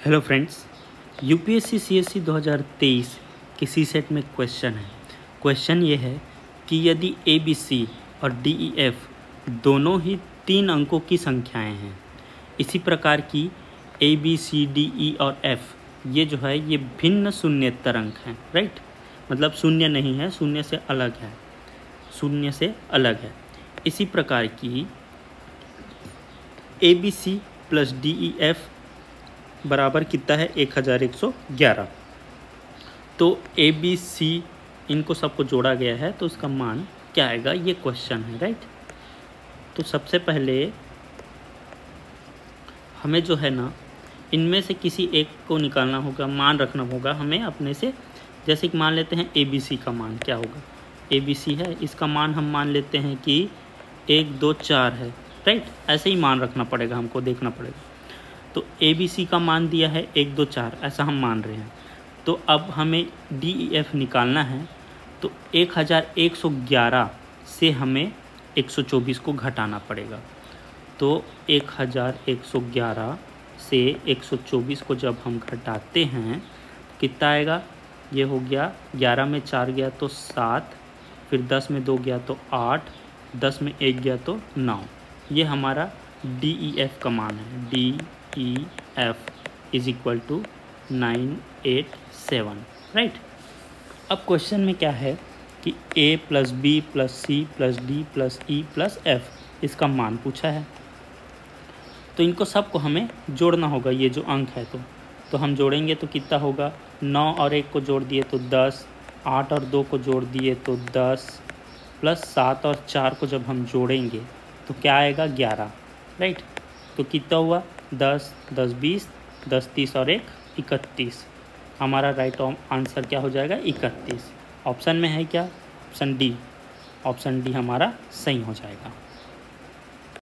Hello friends, UPSC CSC 2023 के C set में question है। क्वेश्चन ये है कि यदि ए बी सी और डी ई एफ दोनों ही 3 अंकों की संख्याएं हैं, इसी प्रकार की A B C D E और एफ ये जो है ये भिन्न शून्येतर अंक हैं, राइट। मतलब शून्य नहीं है, शून्य से अलग है, शून्य से अलग है। इसी प्रकार की A B C plus D E F बराबर कितना है 1111। तो ए बी सी इनको सबको जोड़ा गया है, तो उसका मान क्या आएगा, ये क्वेश्चन है, राइट। तो सबसे पहले हमें जो है ना इनमें से किसी एक को निकालना होगा, मान रखना होगा हमें अपने से। जैसे कि मान लेते हैं ए बी सी का मान क्या होगा, ए बी सी है, इसका मान हम मान लेते हैं कि 1 2 4 है, राइट। ऐसे ही मान रखना पड़ेगा, हमको देखना पड़ेगा। तो ए बी सी का मान दिया है 1 2 4, ऐसा हम मान रहे हैं। तो अब हमें डी ई एफ निकालना है, तो 1111 से हमें 124 को घटाना पड़ेगा। तो 1111 से 124 को जब हम घटाते हैं कितना आएगा, ये हो गया 11 में 4 गया तो 7, फिर 10 में 2 गया तो 8, 10 में 1 गया तो 9। ये हमारा डी ई एफ का मान है। D E F is equal to 987, right. अब क्वेश्चन में क्या है कि A plus B plus C plus D plus E plus F इसका मान पूछा है। तो इनको सबको हमें जोड़ना होगा, ये जो अंक है। तो हम जोड़ेंगे तो कितना होगा, 9 और 1 को जोड़ दिए तो 10, 8 और 2 को जोड़ दिए तो 10, प्लस 7 और 4 को जब हम जोड़ेंगे तो क्या आएगा 11, राइट। तो कितना हुआ 10 10 20, 10 30 और 1 31। हमारा राइट आंसर क्या हो जाएगा 31। ऑप्शन में है क्या, ऑप्शन डी। ऑप्शन डी हमारा सही हो जाएगा।